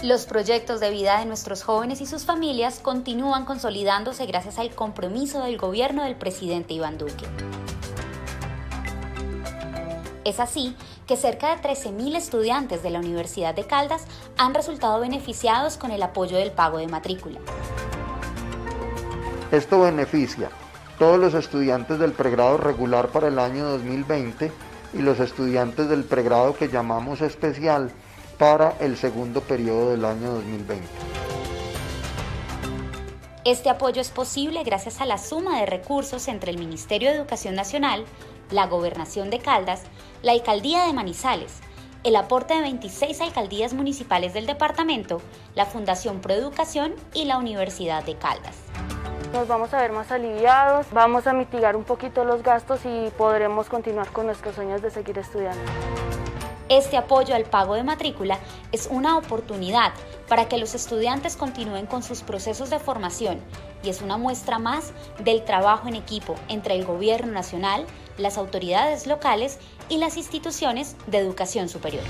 Los proyectos de vida de nuestros jóvenes y sus familias continúan consolidándose gracias al compromiso del gobierno del presidente Iván Duque. Es así que cerca de 13.000 estudiantes de la Universidad de Caldas han resultado beneficiados con el apoyo del pago de matrícula. Esto beneficia a todos los estudiantes del pregrado regular para el año 2020 y los estudiantes del pregrado que llamamos especial para el segundo periodo del año 2020. Este apoyo es posible gracias a la suma de recursos entre el Ministerio de Educación Nacional, la Gobernación de Caldas, la Alcaldía de Manizales, el aporte de 26 alcaldías municipales del departamento, la Fundación Proeducación y la Universidad de Caldas. Nos vamos a ver más aliviados, vamos a mitigar un poquito los gastos y podremos continuar con nuestros sueños de seguir estudiando. Este apoyo al pago de matrícula es una oportunidad para que los estudiantes continúen con sus procesos de formación y es una muestra más del trabajo en equipo entre el Gobierno Nacional, las autoridades locales y las instituciones de educación superior.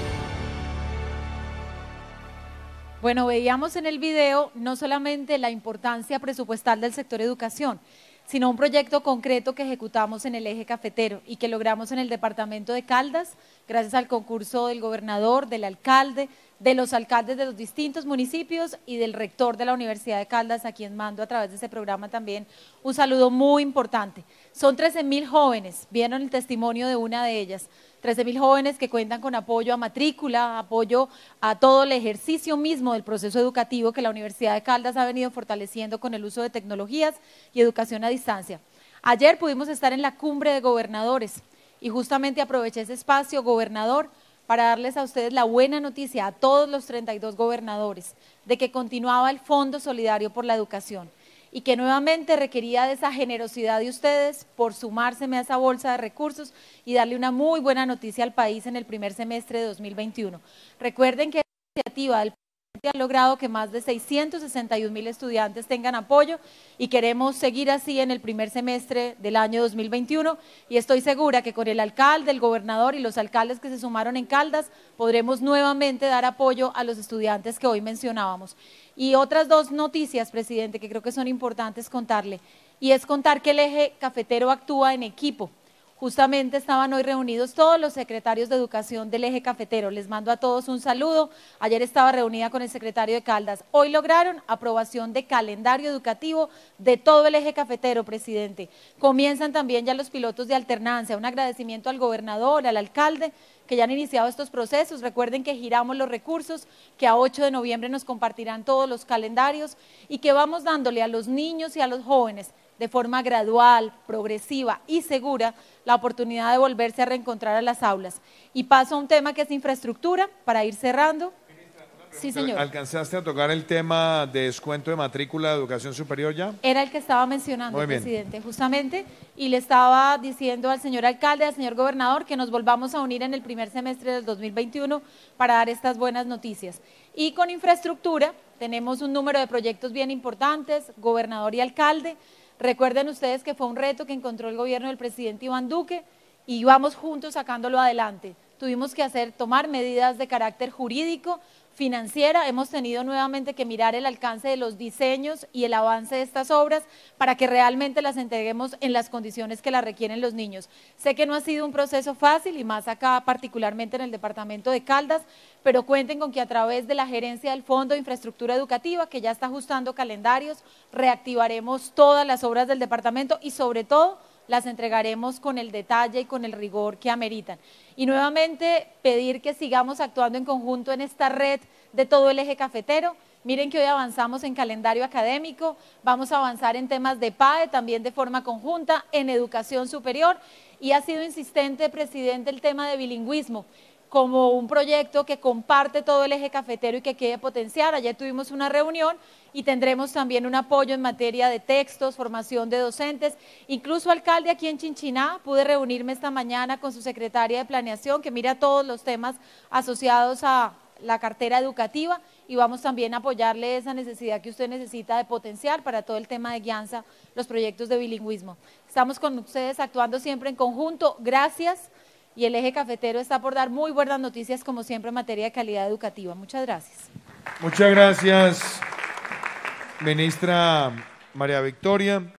Bueno, veíamos en el video no solamente la importancia presupuestal del sector educación, sino un proyecto concreto que ejecutamos en el eje cafetero y que logramos en el departamento de Caldas, gracias al concurso del gobernador, del alcalde, de los alcaldes de los distintos municipios y del rector de la Universidad de Caldas, a quien mando a través de este programa también un saludo muy importante. Son 13.000 jóvenes, vieron el testimonio de una de ellas, 13.000 jóvenes que cuentan con apoyo a matrícula, apoyo a todo el ejercicio mismo del proceso educativo que la Universidad de Caldas ha venido fortaleciendo con el uso de tecnologías y educación a distancia. Ayer pudimos estar en la cumbre de gobernadores y justamente aproveché ese espacio, gobernador, para darles a ustedes la buena noticia, a todos los 32 gobernadores, de que continuaba el Fondo Solidario por la Educación y que nuevamente requería de esa generosidad de ustedes por sumárseme a esa bolsa de recursos y darle una muy buena noticia al país en el primer semestre de 2021. Recuerden que esta iniciativa del presidente ha logrado que más de 661.000 estudiantes tengan apoyo y queremos seguir así en el primer semestre del año 2021 y estoy segura que con el alcalde, el gobernador y los alcaldes que se sumaron en Caldas podremos nuevamente dar apoyo a los estudiantes que hoy mencionábamos. Y otras dos noticias, presidente, que creo que son importantes contarle, y es contar que el eje cafetero actúa en equipo. Justamente estaban hoy reunidos todos los secretarios de educación del eje cafetero. Les mando a todos un saludo. Ayer estaba reunida con el secretario de Caldas. Hoy lograron aprobación de calendario educativo de todo el eje cafetero, presidente. Comienzan también ya los pilotos de alternancia. Un agradecimiento al gobernador, al alcalde, que ya han iniciado estos procesos. Recuerden que giramos los recursos, que a 8 de noviembre nos compartirán todos los calendarios y que vamos dándole a los niños y a los jóvenes de forma gradual, progresiva y segura la oportunidad de volverse a reencontrar a las aulas. Y paso a un tema que es infraestructura, para ir cerrando. Sí, señor. ¿Alcanzaste a tocar el tema de descuento de matrícula de educación superior ya? Era el que estaba mencionando, presidente, justamente, y le estaba diciendo al señor alcalde, al señor gobernador, que nos volvamos a unir en el primer semestre del 2021 para dar estas buenas noticias. Y con infraestructura tenemos un número de proyectos bien importantes, gobernador y alcalde. Recuerden ustedes que fue un reto que encontró el gobierno del presidente Iván Duque y vamos juntos sacándolo adelante. Tuvimos que tomar medidas de carácter jurídico, financiera, hemos tenido nuevamente que mirar el alcance de los diseños y el avance de estas obras para que realmente las entreguemos en las condiciones que las requieren los niños. Sé que no ha sido un proceso fácil y más acá particularmente en el departamento de Caldas, pero cuenten con que a través de la gerencia del Fondo de Infraestructura Educativa, que ya está ajustando calendarios, reactivaremos todas las obras del departamento y sobre todo las entregaremos con el detalle y con el rigor que ameritan. Y nuevamente pedir que sigamos actuando en conjunto en esta red de todo el eje cafetero. Miren que hoy avanzamos en calendario académico, vamos a avanzar en temas de PAE también de forma conjunta, en educación superior y ha sido insistente, presidente, el tema de bilingüismo como un proyecto que comparte todo el eje cafetero y que quiere potenciar. Ayer tuvimos una reunión y tendremos también un apoyo en materia de textos, formación de docentes. Incluso, alcalde, aquí en Chinchiná, pude reunirme esta mañana con su secretaria de Planeación, que mira todos los temas asociados a la cartera educativa y vamos también a apoyarle esa necesidad que usted necesita de potenciar para todo el tema de guianza, los proyectos de bilingüismo. Estamos con ustedes actuando siempre en conjunto. Gracias. Y el eje cafetero está por dar muy buenas noticias, como siempre, en materia de calidad educativa. Muchas gracias. Muchas gracias, ministra María Victoria.